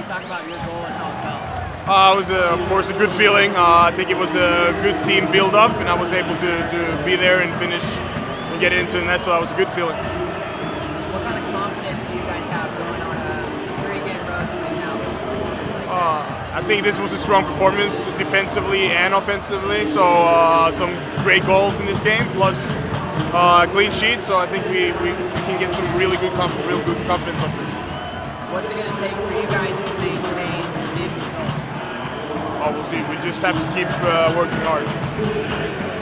you talk about your goal and how it felt? It was, of course, a good feeling. I think it was a good team build-up, and I was able to be there and finish and get into the net, so that was a good feeling. What kind of confidence do you guys have going on a 3-game road trip now with a performance like this? I think this was a strong performance defensively and offensively, so some great goals in this game, plus a clean sheet, so I think we can get some real good confidence off this. What's it going to take for you guys to maintain these results? We'll see. We just have to keep working hard.